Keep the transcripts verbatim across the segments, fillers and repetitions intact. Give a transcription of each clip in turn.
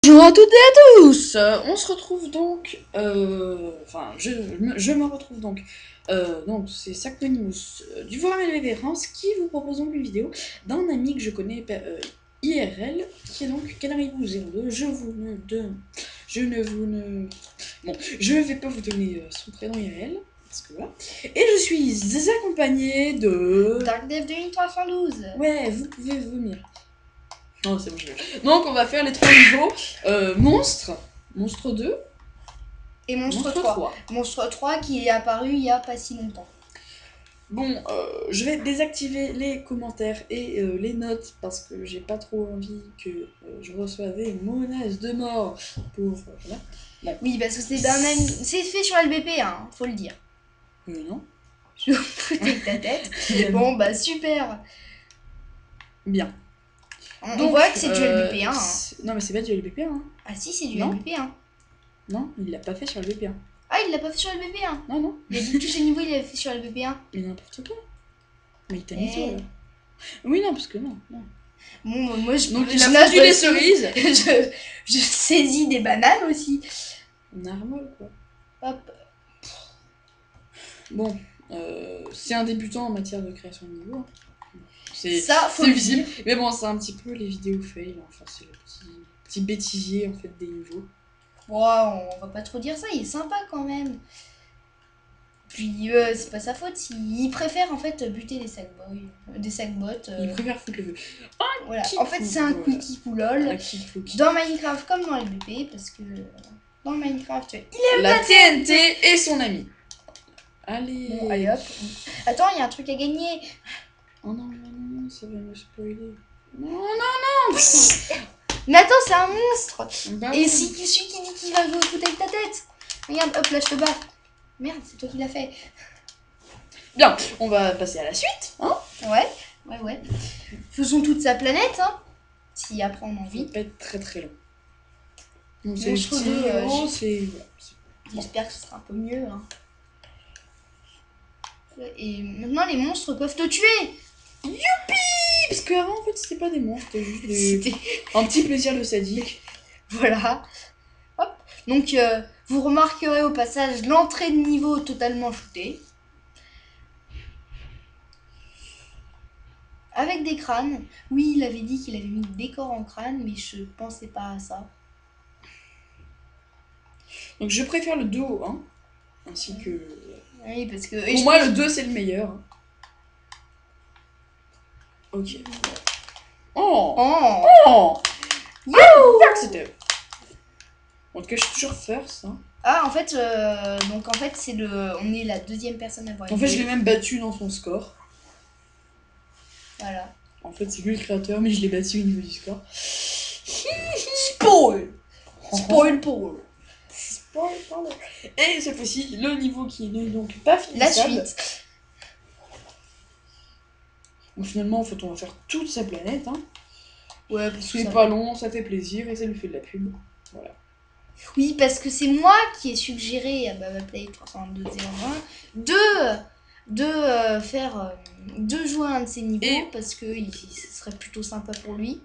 Bonjour à toutes et à tous. Euh, On se retrouve donc, euh, enfin, je, me- je me retrouve donc, euh, donc c'est Sactonimus euh, du Forum Révérence qui vous propose donc une vidéo d'un ami que je connais euh, I R L, qui est donc Canaribou zéro deux. Je vous ne donne, je ne vous ne, bon, je ne vais pas vous donner euh, son prénom I R L, parce que voilà. Et je suis accompagné de... Dark Dev deux mille trois cent douze. Ouais, vous pouvez vomir. Non, c'est bon, je vais. Donc, on va faire les trois niveaux. Euh, monstre, monstre deux, Et Monstre, monstre trois. trois. Monstre trois qui est apparu il y a pas si longtemps. Bon, euh, je vais désactiver les commentaires et euh, les notes parce que j'ai pas trop envie que euh, je reçoive une menace de mort pour. Euh, voilà. Bon. Oui, parce que c'est d'un ami. C'est fait sur L B P, hein, faut le dire. Euh, non. Je me foutais de ta tête. Bon, bah super. Bien. On, Donc, on voit que c'est du euh, L B P un. Hein. c'est- Non, mais c'est pas du L B P un. Hein. Ah si, c'est du Non. L B P un. Non, il l'a pas fait sur L B P un. Ah, il l'a pas fait sur L B P un. Non, non. Il a dit que tous ces niveaux, il l'avait fait sur L B P un. Mais n'importe quoi. Mais il t'a mis Eh. toi, là. Oui, non, parce que non. non. Bon, moi je. Donc, je il a nage vendu les aussi. cerises. je, je saisis des bananes aussi. Narmol, quoi. Hop. Bon, euh, c'est un débutant en matière de création de niveau. C'est Ça, faut c'est le visible. dire. Mais bon, c'est un petit peu les vidéos fail. Enfin, c'est le petit, petit bêtisier en fait des niveaux. Bon, on va pas trop dire ça, il est sympa quand même. Puis euh, c'est pas sa faute, il préfère en fait buter des sackboys, euh, des sackbots. Euh, Il préfère foutre le feu. voilà. Qui En fait, c'est un fout, quickie ou lol. Un kick fouki. Dans Minecraft comme dans L B P, parce que euh, dans Minecraft, il aime La la T N T et son ami. Allez. Bon, allez hop. Attends, il y a un truc à gagner. Oh non, non, non, non, ça va me spoiler. Non, non, non. Mais attends, c'est un monstre. Bah, Et si tu suis qui dit qu'il va jouer au foot avec ta tête. Regarde, hop, là je te bats. Merde, c'est toi qui l'as fait. bien, on va passer à la suite. Hein. Ouais, ouais, ouais. Faisons toute sa planète, hein. Si après on en Ça va vit. pas être très très long. Donc Bon, c'est je trouve, petit, euh, oh, j'ai- c'est voilà, c'est- J'espère que ce sera un peu mieux. Hein. Et maintenant, les monstres peuvent te tuer. Parce qu'avant, en fait, c'était pas des monstres, c'était juste des... C'était... un petit plaisir de sadique. Voilà. Hop. Donc, euh, vous remarquerez au passage l'entrée de niveau totalement shootée. Avec des crânes. Oui, il avait dit qu'il avait mis des décors en crâne, mais je pensais pas à ça. Donc je préfère le deux au un, ainsi que... Oui, parce que... Pour moi, le deux, c'est le meilleur. Ok. Oh Oh, Oh Youhou. Fuck, c'était... En tout cas, je suis toujours first. Hein. Ah, en fait, euh, donc en fait, c'est le... On est la deuxième personne à avoir En fait, je l'ai même battu dans son score. Voilà. En fait, c'est lui le créateur, mais je l'ai battu au niveau du score. Spoil Spoil pour Spoil pour Et cette fois-ci, le niveau qui n'est donc pas fini. La suite. Donc finalement, en fait, on va faire toute sa planète. Hein. Ouais, parce que C'est ça... pas long, ça fait plaisir et ça lui fait de la pub. Voilà. Oui, parce que c'est moi qui ai suggéré à BabaPlay trois cent deux zéro un de, de euh, faire euh, de jouer à un de ces niveaux Et- parce que il, ce serait plutôt sympa pour lui.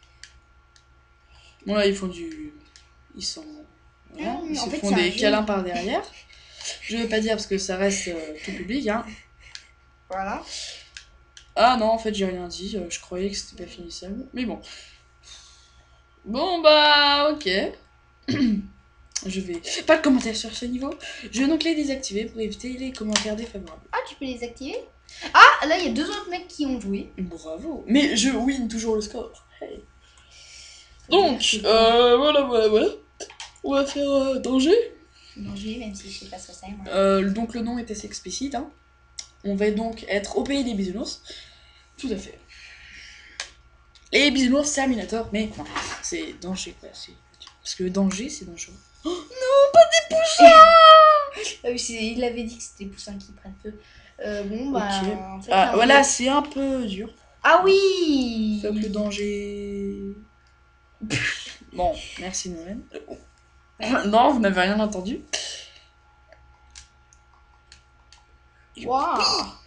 Bon là, ils font du... Ils sont... Voilà. Ah, Ils en se fait, font c'est un des jeu. câlins par derrière. Je veux pas dire parce que ça reste euh, tout public. Hein. Voilà. Ah non, en fait, j'ai rien dit. euh, Je croyais que c'était pas finissable. Mais bon. Bon bah, ok. Je vais... Pas de commentaires sur ce niveau. Je vais donc les désactiver pour éviter les commentaires défavorables. Ah, tu peux les activer? Ah, là, il y a deux autres mecs qui ont joué. Bravo. Mais je win toujours le score. Hey. Donc, euh, voilà, voilà, voilà. On va faire euh, danger. Danger, même si je sais pas ce que c'est. Moi. Euh, donc le nom est assez explicite. Hein. On va donc être au pays des bisounours. Tout à fait. Les bisounours, c'est Terminator, mais non, c'est danger quoi. Parce que danger, c'est dangereux. Oh non, pas des poussins. Ah oui, c'est- il avait dit que c'était les poussins qui prennent feu. Euh, bon, bah. Ok. En fait, Ah, un voilà, peu- c'est un peu dur. Ah oui. Sauf le danger. Bon, merci Noël. Non, vous n'avez rien entendu. Waouh.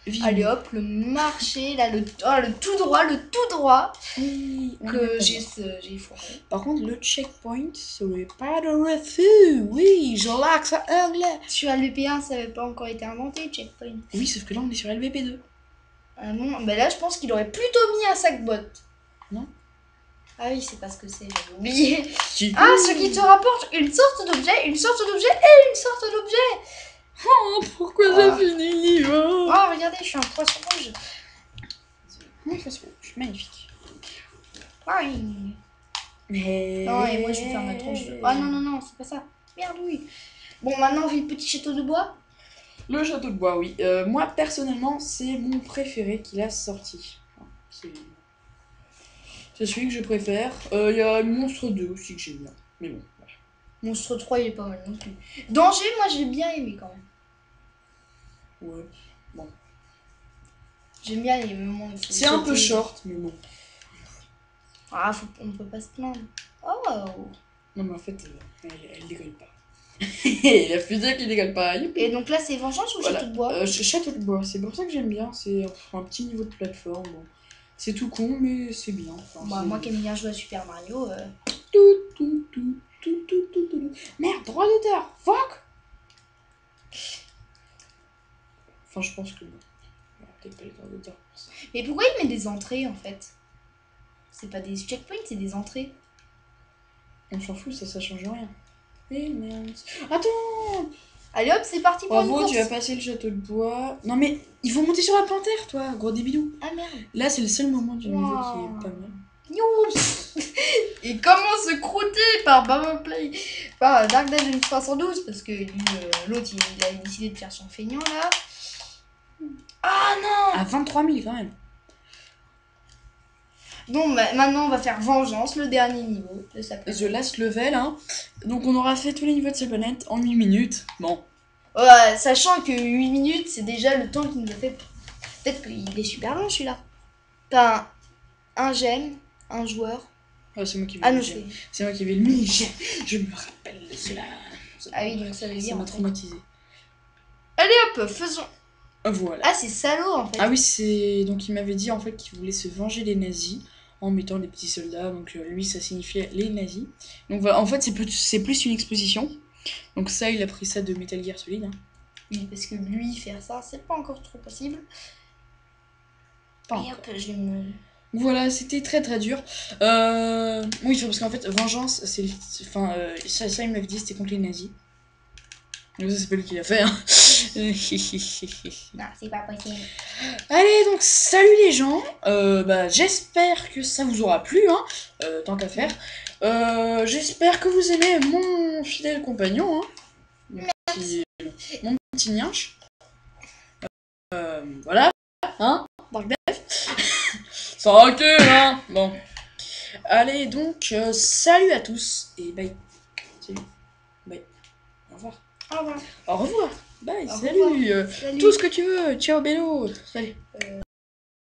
Vive. Allez hop, le marché, là, le, oh, le tout droit, le tout droit Oui, on est que pas j'ai mal. j'ai foiré. Par contre, le checkpoint serait pas de refus. Oui, je l'accent anglais. Sur L V P un, ça n'avait pas encore été inventé, checkpoint. Oui, sauf que là, on est sur L V P deux. Ah non, bah là, je pense qu'il aurait plutôt mis un sac-bot. Non. Ah oui, c'est pas ce que c'est, j'avais oublié. Si. Ah, ce qui te rapporte une sorte d'objet, une sorte d'objet et une sorte d'objet. Oh, pourquoi Ah. j'ai fini le niveau? Oh, regardez, je suis un poisson rouge. Oui, ça se rouge, magnifique. Oui. Mais... Non, et moi, je vais faire ma tronche de... Ah non, non, non, c'est pas ça. Merde, oui. Bon, maintenant, on fait le petit château de bois. Le château de bois, oui. Euh, moi, personnellement, c'est mon préféré qu'il a sorti. Enfin, c'est... c'est celui que je préfère. Il euh, y a Monstre deux aussi que j'aime bien. Mais bon, voilà. Monstre trois, il est pas mal non plus. Danger, moi, j'ai bien aimé quand même. Ouais, bon. J'aime bien les moments où il faut C'est un peu sauter. short, mais bon. Ah, faut... on peut pas se plaindre. Oh. Non, mais en fait, euh, elle, elle décolle pas. La fusée qui décolle pas. Youpi. Et donc là, c'est vengeance ou Voilà. château de bois? Euh, château de bois, c'est pour ça que j'aime bien. C'est un petit niveau de plateforme. Bon. C'est tout con, mais c'est bien. Enfin, Bah, c'est- moi qui aime bien jouer à Super Mario. Euh... Tout, tout, tout, tout, tout, tout, tout. Merde, droit d'auteur. Fuck. Enfin, je pense que non. Il y aura peut-être pas les droits d'auteur pour ça. Mais pourquoi il met des entrées en fait? C'est pas des checkpoints, c'est des entrées. On s'en fout, ça, ça change rien. Eh merde. Attends. Allez hop, c'est parti pour une Bravo, course. tu as passé le château de bois. Non, mais il faut monter sur la panthère, toi, gros débilou. Ah merde. Là, c'est le seul moment du niveau Wow. qui est pas mal. Youps. Et comment se croûter par Bubble Play, par Dark Dungeon soixante-douze, parce que lui, euh, l'autre il, il a décidé de faire son feignant là. Ah non. À vingt-trois mille quand même. Bon, bah, maintenant on va faire vengeance, le dernier niveau de sa planète. The last level, hein. Donc, on aura fait tous les niveaux de sa planète en huit minutes. Bon. Ouais, sachant que huit minutes, c'est déjà le temps qu'il nous a fait. Peut-être qu'il est super long celui-là. T'as un, un gemme, un joueur. Oh, c'est moi qui vais Ah le non, gemme. c'est. C'est moi qui vais le mini-gemme. Je me rappelle de cela. Ah oui, donc ça veut Ça dire. m'a en fait. traumatisé. Allez hop, faisons. Voilà. Ah, c'est salaud en fait. Ah oui, c'est. Donc, il m'avait dit en fait qu'il voulait se venger des nazis en mettant des petits soldats. Donc, euh, lui, ça signifiait les nazis. Donc, voilà. En fait, c'est plus, c'est plus une exposition. Donc, ça, il a pris ça de Metal Gear Solid. Hein. Oui, parce que lui, faire ça, c'est pas encore trop possible. Pas Et encore. hop, je vais me. Voilà, c'était très très dur. Euh... Oui, parce qu'en fait, vengeance, c'est. Enfin, euh, ça, ça, il m'avait dit c'était contre les nazis. Donc, ça, c'est pas lui qui l'a fait. Hein. Non, c'est pas possible. Allez, donc, salut les gens. Euh, bah, j'espère que ça vous aura plu, hein, euh, tant qu'à faire. Euh, j'espère que vous aimez mon fidèle compagnon, hein, mon petit, mon petit nianche. Euh, voilà, hein, Dark Death. Ça recule, hein. Bon. Allez, donc, euh, salut à tous et bye. Salut. Bye. Au revoir. Au revoir. Au revoir. Bye. Au Salut. revoir. Euh, Salut. tout ce que tu veux. Ciao, bello. Salut. Euh,